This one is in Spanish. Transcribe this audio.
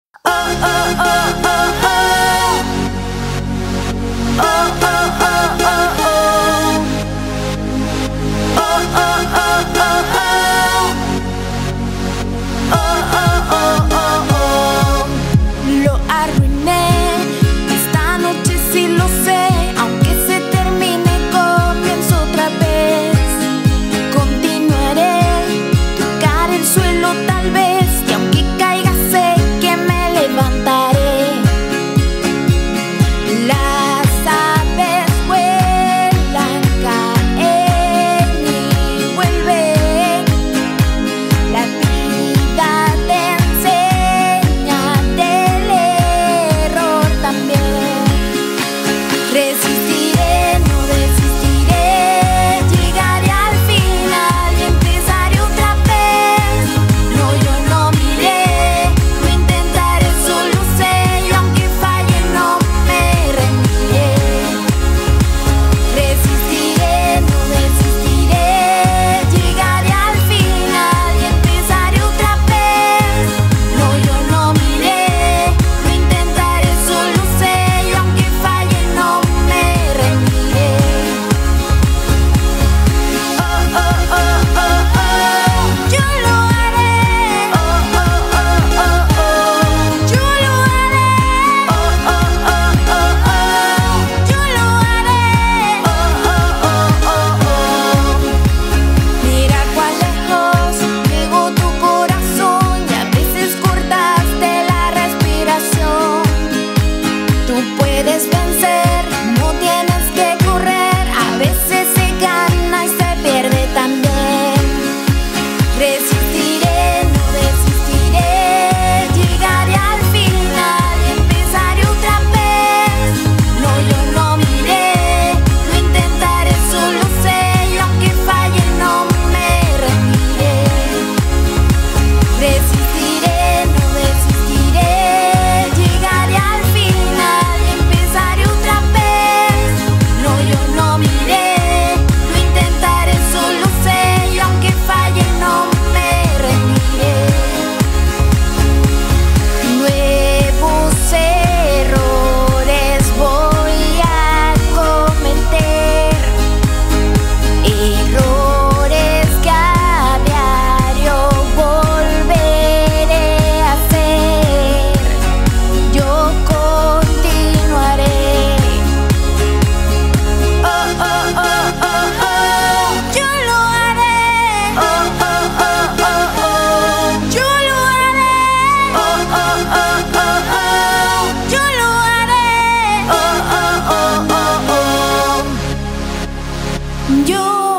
Lo arruiné, esta noche sí lo sé. Aunque se termine, comienzo otra vez. Continuaré, tocar el suelo tal vez, y aunque caiga sé que me levantaré. Las aves vuelan, caen y vuelven. La vida te enseña del error también. Resistiré, no desistiré, llegaré al final y empezaré otra vez. No, yo no miré, lo intentaré, solo sé, y aunque falle no me rendiré. Resistiré, no desistiré, llegaré al final y empezaré otra vez. No, yo no miré, lo intentaré, solo sé, y aunque falle no me rendiré. Yo lo haré. Yo lo haré. Yo lo haré. Mira cuán lejos llegó tu corazón, y a veces cortaste la respiración. Tú puedes vencer, no tienes que correr. A veces se gana y se pierde también. Resistiré, no desistiré, llegaré al final y empezaré otra vez. No, yo no miré, lo intentaré, solo sé, y aunque falle no me rendiré. Resistiré, no desistiré, llegaré al final y empezaré otra vez. No, yo no miré, lo intentaré, solo sé, y aunque falle no me rendiré. Nuevos errores voy a cometer, errores que a diario volveré a hacer. Yo continuaré. Yo lo haré. Yo lo haré. Yo lo haré. Yo